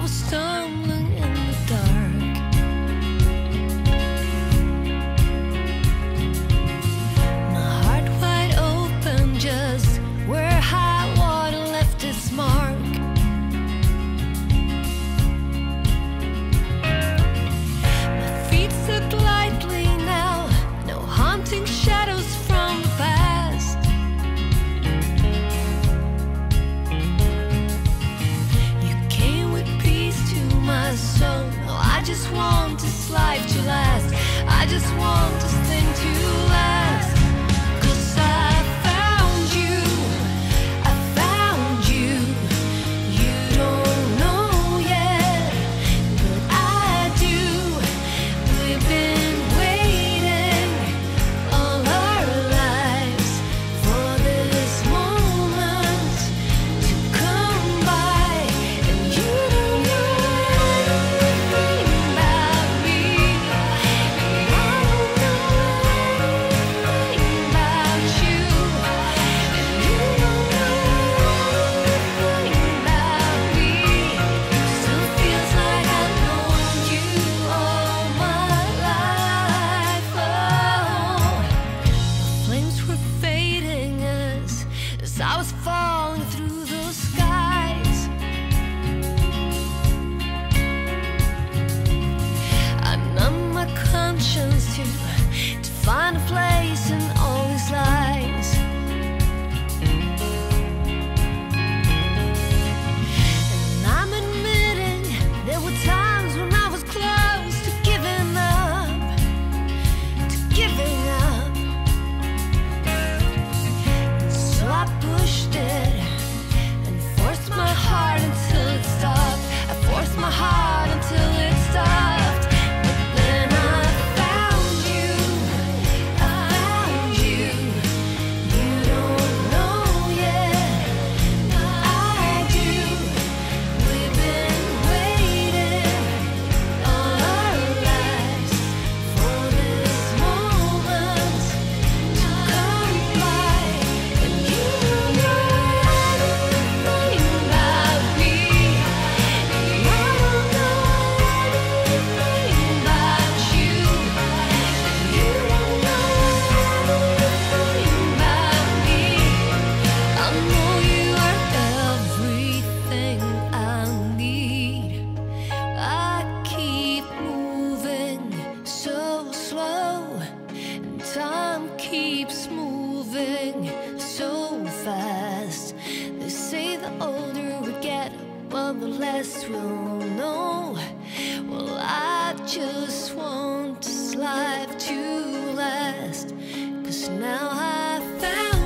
was stumbling in the dark. My heart wide open, just where high water left its mark. My feet slip lightly now, no haunting shadows from the past. You came with peace to my soul. No, I just want this life to last. I just want this thing to last. 'Cause I found you, I found you. You don't know yet, but I do. We've been waiting all our lives for this moment to come by. And you don't know anything about me, and I don't know anything about you. And you don't know anything about me. Still feels like I've known you all my life. Oh, the flames were fading as I was falling through the skies. I numbed my conscience to find a place in all these lies. And I'm admitting there were times when I was close to giving up, to giving up. So I pushed it and forced my heart until it stopped. I forced my heart until it stopped. But then I found you, I found you. You don't know yet, but I do. We've been waiting all our lives for this moment to come by. And you don't know anything about me, and I don't know anything about you. And you don't know anything about me. I know you are everything I need. I keep moving so slow, and time keeps moving so fast. They say the older we get, well, the less we'll know. Well, I just want this life to last, 'cause now I found